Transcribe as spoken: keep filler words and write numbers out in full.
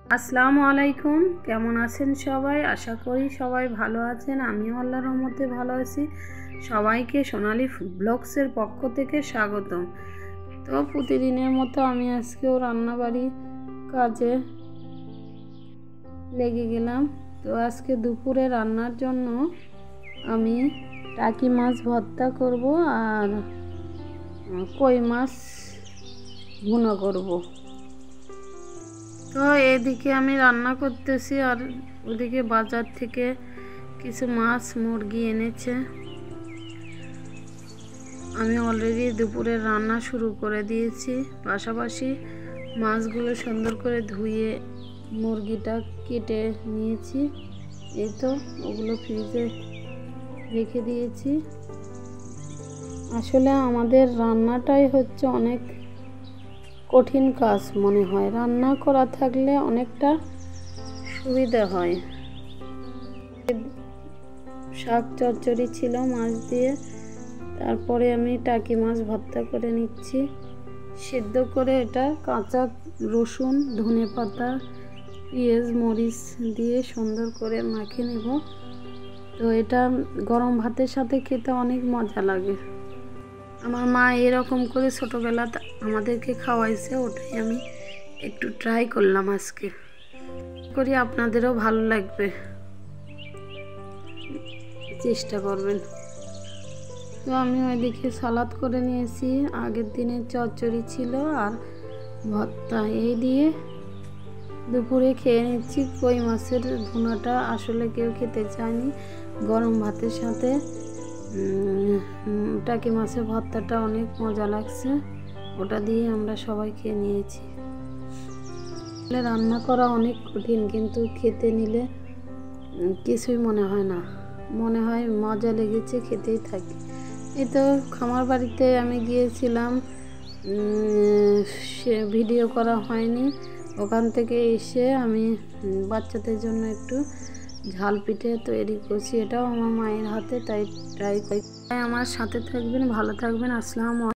আসসালামু আলাইকুম। কেমন আছেন সবাই? আশা করি সবাই ভালো আছেন। আমিও আল্লাহর রহমতে ভালো আছি। সবাইকে সোনালী ব্লগসের পক্ষ থেকে স্বাগতম। তো প্রতিদিনের মতো আমি আজকেও রান্নাবাড়ি কাজে লেগে গেলাম। তো আজকে দুপুরে রান্নার জন্য আমি টাকি মাছ ভর্তা করব আর কই মাছ ভুনা করব। তো এদিকে আমি রান্না করতেছি আর ওদিকে বাজার থেকে কিছু মাছ মুরগি এনেছে। আমি অলরেডি দুপুরে রান্না শুরু করে দিয়েছি, পাশাপাশি মাছগুলো সুন্দর করে ধুয়ে মুরগিটা কেটে নিয়েছি। এই তো ওগুলো ফ্রিজে রেখে দিয়েছি। আসলে আমাদের রান্নাটাই হচ্ছে অনেক কঠিন কাজ মনে হয়। রান্না করা থাকলে অনেকটা সুবিধা হয়। শাক চচ্চড়ি ছিল মাছ দিয়ে, তারপরে আমি টাকি মাছ ভর্তা করে নিচ্ছি। সিদ্ধ করে এটা কাঁচা রসুন, ধনে পাতা, পেঁয়াজ, মরিচ দিয়ে সুন্দর করে মাখিয়ে নেব। তো এটা গরম ভাতের সাথে খেতে অনেক মজা লাগে। আমার মা এরকম করে ছোটোবেলাতে আমাদেরকে খাওয়াইছে, ওটাই আমি একটু ট্রাই করলাম আজকে। করি আপনাদেরও ভালো লাগবে, চেষ্টা করবেন। তো আমি ওইদিকে সালাদ করে নিয়েছি, আগের দিনের চচ্চড়ি ছিল আর ভর্তা, এই দিয়ে দুপুরে খেয়ে নিচ্ছি। কই মাছের ভুনাটা আসলে কেউ খেতে চায়নি, গরম ভাতের সাথে টাকি মাছের ভর্তাটা অনেক মজা লাগছে, ওটা দিয়ে আমরা সবাই খেয়ে নিয়েছি। রান্না করা অনেক কঠিন, কিন্তু খেতে নিলে কিছুই মনে হয় না, মনে হয় মজা লেগেছে, খেতেই থাকি। এই তো খামার বাড়িতে আমি গিয়েছিলাম, সে ভিডিও করা হয়নি। ওখান থেকে এসে আমি বাচ্চাদের জন্য একটু ঝাল পিঠে তৈরি করছি, এটাও আমার মায়ের হাতে, তাই ট্রাই করি। আমার সাথে থাকবেন, ভালো থাকবেন। আসসালামু আলাইকুম।